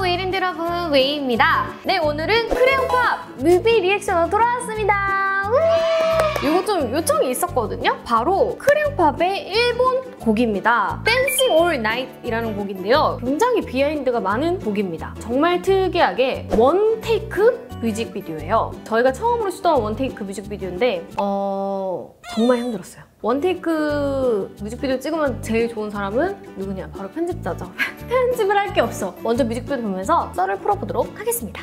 1인드 여러분, 웨이입니다. 네, 오늘은 크레용팝 뮤비 리액션으로 돌아왔습니다. 이거 좀 요청이 있었거든요. 바로 크레용팝의 일본 곡입니다. Dancing All Night 이라는 곡인데요. 굉장히 비하인드가 많은 곡입니다. 정말 특이하게 원 테이크 뮤직비디오예요. 저희가 처음으로 시도한 원 테이크 뮤직비디오인데 정말 힘들었어요. 원테이크 뮤직비디오 찍으면 제일 좋은 사람은 누구냐? 바로 편집자죠. 편집을 할 게 없어. 먼저 뮤직비디오 보면서 썰을 풀어보도록 하겠습니다.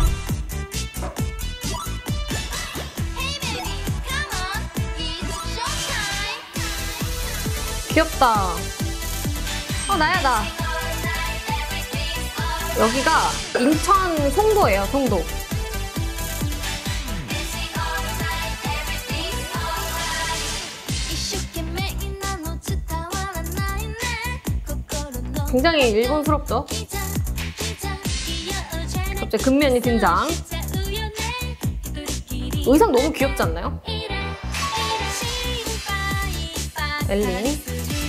귀엽다. 나야 나. 여기가 인천 송도예요, 송도. 굉장히 일본스럽죠? 갑자기 근면이 등장. 의상 너무 귀엽지 않나요? 엘린.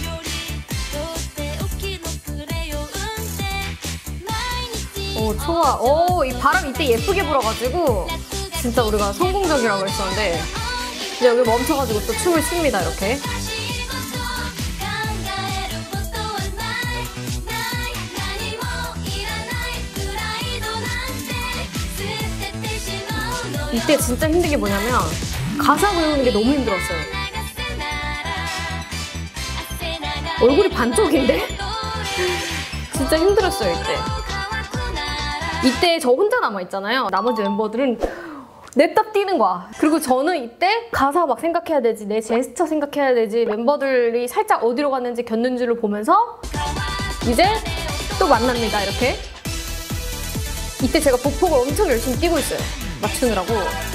오, 좋아. 오, 이 바람 이때 예쁘게 불어가지고 진짜 우리가 성공적이라고 했었는데 이제 여기 멈춰가지고 또 춤을 춥니다, 이렇게. 이때 진짜 힘든 게 뭐냐면 가사 외우는 게 너무 힘들었어요. 얼굴이 반쪽인데? 진짜 힘들었어요, 이때 저 혼자 남아있잖아요. 나머지 멤버들은 냅다 뛰는 거야. 그리고 저는 이때 가사 막 생각해야 되지, 내 제스처 생각해야 되지, 멤버들이 살짝 어디로 갔는지 겼는지를 보면서 이제 또 만납니다, 이렇게. 이때 제가 보폭을 엄청 열심히 뛰고 있어요. 맞추느라고.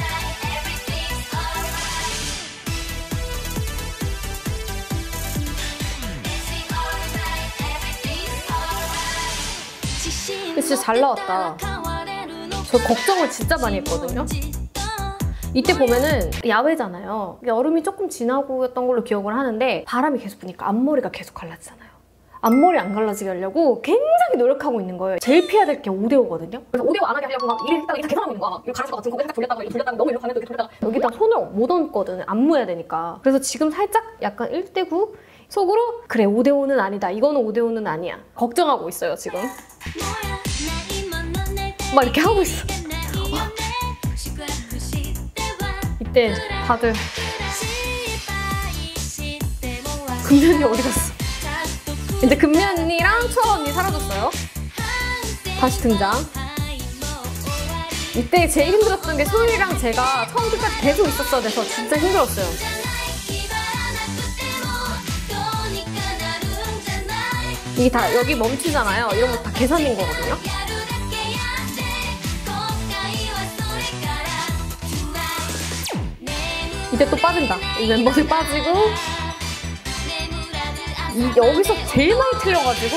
진짜 잘 나왔다. 저 걱정을 진짜 많이 했거든요. 이때 보면은 야외잖아요. 여름이 조금 지나고였던 걸로 기억을 하는데 바람이 계속 부니까 앞머리가 계속 갈라지잖아요. 앞머리 안 갈라지게 하려고 굉장히 노력하고 있는 거예요. 제일 피해야 될 게 5대5거든요. 그래서 5대5 안 하게 하려고 막 이래 했다가 계산하고 있는 거야. 이거 가라질 것 같은 고개 살짝 돌렸다가 너무 이리로 가면 또 이렇게 돌렸다가 여기다 손을 못 얹거든. 안무해야 되니까. 그래서 지금 살짝 약간 1대9 속으로 그래 5대5는 아니다. 이거는 5대5는 아니야. 걱정하고 있어요, 지금. 막 이렇게 하고 있어. 이때 다들 금면이 어디 갔어? 이제 금면이랑 초아 언니 사라졌어요. 다시 등장. 이때 제일 힘들었던 게 소율이랑 제가 처음 끝까지 계속 있었어야 돼서 진짜 힘들었어요. 이게 다 여기 멈추잖아요. 이런 거 다 계산인 거거든요. 이때 또 빠진다. 이 멤버들 빠지고 여기서 제일 많이 틀려가지고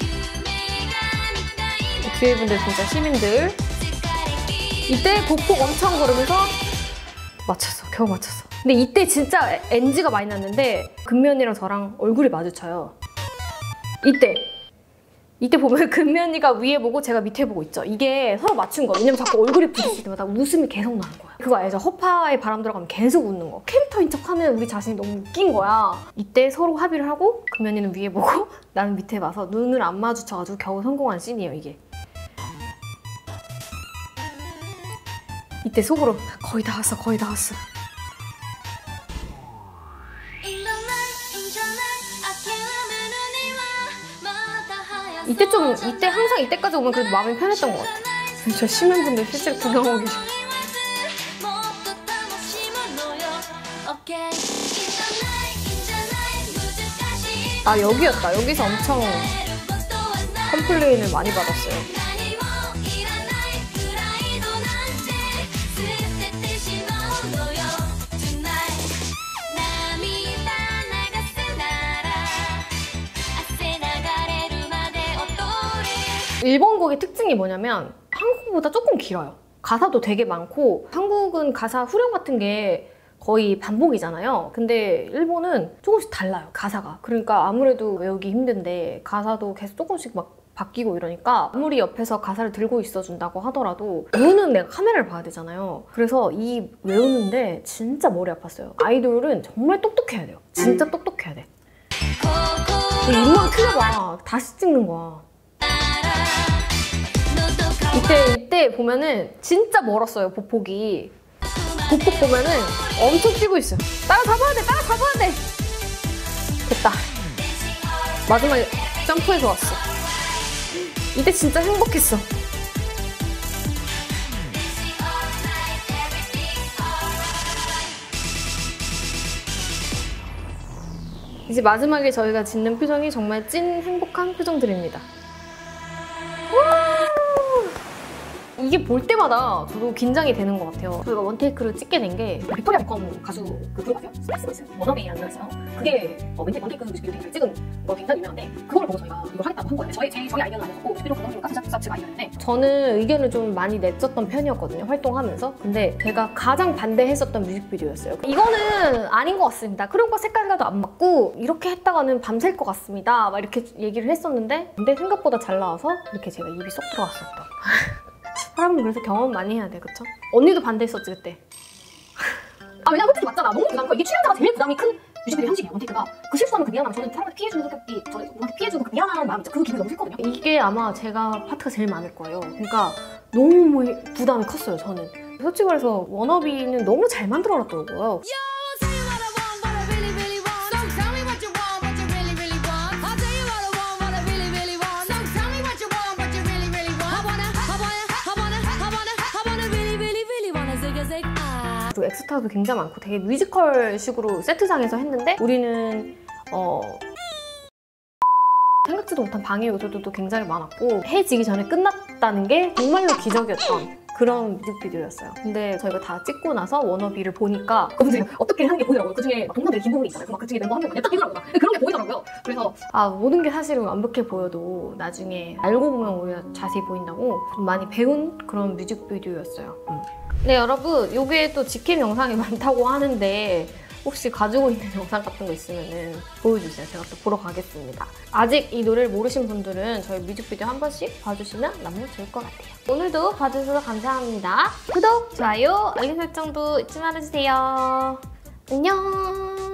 뒤에 분들 진짜 시민들. 이때 보폭 엄청 걸으면서 맞췄어. 겨우 맞췄어. 근데 이때 진짜 NG가 많이 났는데 금면이랑 저랑 얼굴이 마주쳐요. 이때 보면 금면이가 위에 보고 제가 밑에 보고 있죠. 이게 서로 맞춘 거예요. 왜냐면 자꾸 얼굴이 부딪힐 때마다 웃음이 계속 나는 거야. 그거 알죠? 허파에 바람 들어가면 계속 웃는 거. 캐릭터인 척하는 우리 자신이 너무 웃긴 거야. 이때 서로 합의를 하고 금면이는 위에 보고 나는 밑에 봐서 눈을 안 마주쳐가지고 겨우 성공한 씬이에요, 이게. 이때 속으로 거의 다 왔어, 거의 다 왔어. 이때 항상 이때까지 오면 그래도 마음이 편했던 것 같아. 저 시민분들 실제로 구경하고 계셔. 여기였다. 여기서 엄청 컴플레인을 많이 받았어요. 일본 곡의 특징이 뭐냐면 한국보다 조금 길어요. 가사도 되게 많고 한국은 가사 후렴 같은 게 거의 반복이잖아요. 근데 일본은 조금씩 달라요, 가사가. 그러니까 아무래도 외우기 힘든데 가사도 계속 조금씩 막 바뀌고 이러니까 아무리 옆에서 가사를 들고 있어준다고 하더라도 외우는 내가 카메라를 봐야 되잖아요. 그래서 이 외우는데 진짜 머리 아팠어요. 아이돌은 정말 똑똑해야 돼요. 진짜 똑똑해야 돼. 입만 틀려봐. 다시 찍는 거야. 이때 보면은 진짜 멀었어요, 보폭이. 보폭 보면은 엄청 뛰고 있어요. 따라잡아야 돼, 따라잡아야 돼. 됐다. 마지막에 점프해서 왔어. 이때 진짜 행복했어. 이제 마지막에 저희가 짓는 표정이 정말 찐 행복한 표정들입니다. 이게 볼 때마다 저도 긴장이 되는 것 같아요. 저희가 원테이크를 찍게 된 게 빅토리아 베컴 가수 그 그룹 아세요? 스파이스 워너비라는 노래 있어요. 그게 원테이크 뮤직비디오를 찍은 거 굉장히 유명한데 그걸 보고 저희가 이걸 하겠다고 한 거예요. 저희 아이디어는 아니었고 뮤직비디오 감독님과 제작 아이디어였는데 저는 의견을 좀 많이 냈었던 편이었거든요, 활동하면서. 근데 제가 가장 반대했었던 뮤직비디오였어요. 이거는 아닌 것 같습니다. 크레용파 색깔과도 안 맞고 이렇게 했다가는 밤샐 것 같습니다. 막 이렇게 얘기를 했었는데 근데 생각보다 잘 나와서 이렇게 제가 입이 쏙 들어갔었던. 사람은 그래서 경험 많이 해야 돼, 그쵸? 언니도 반대했었지, 그때. 왜냐면 원테이크 맞잖아. 너무 부담 커. 이게 출연자가 제일 부담이 큰 뮤직비디오 형식이에요, 원테이크가. 그 실수하면 그 미안함, 저는 사람한테 피해주는 성격이, 저한테 피해주고 그 미안한 마음, 그 기분이 너무 싫거든요. 이게 아마 제가 파트가 제일 많을 거예요. 그러니까 너무 부담이 컸어요, 저는. 솔직히 말해서 워너비는 너무 잘 만들어놨더라고요. 그리고 엑스트라도 굉장히 많고 되게 뮤지컬식으로 세트장에서 했는데 우리는 생각지도 못한 방해 요소들도 굉장히 많았고 해지기 전에 끝났다는 게 정말로 기적이었던 그런 뮤직비디오였어요. 근데 저희가 다 찍고 나서 워너비를 보니까 어떻게 하는 게 보이더라고요. 그중에 동료들의 김동훈이 있잖아요. 그 중에 멤버 한 명이 딱 이더라고요. 그런 게 보이더라고요. 그래서 모든 게 사실은 완벽해 보여도 나중에 알고 보면 오히려 자세히 보인다고 좀 많이 배운 그런 뮤직비디오였어요. 네, 여러분, 요게 또 직캠 영상이 많다고 하는데 혹시 가지고 있는 영상 같은 거 있으면 보여주세요. 제가 또 보러 가겠습니다. 아직 이 노래를 모르신 분들은 저희 뮤직비디오 한 번씩 봐주시면 너무 좋을 것 같아요. 오늘도 봐주셔서 감사합니다. 구독, 좋아요, 알림 설정도 잊지 말아주세요. 안녕!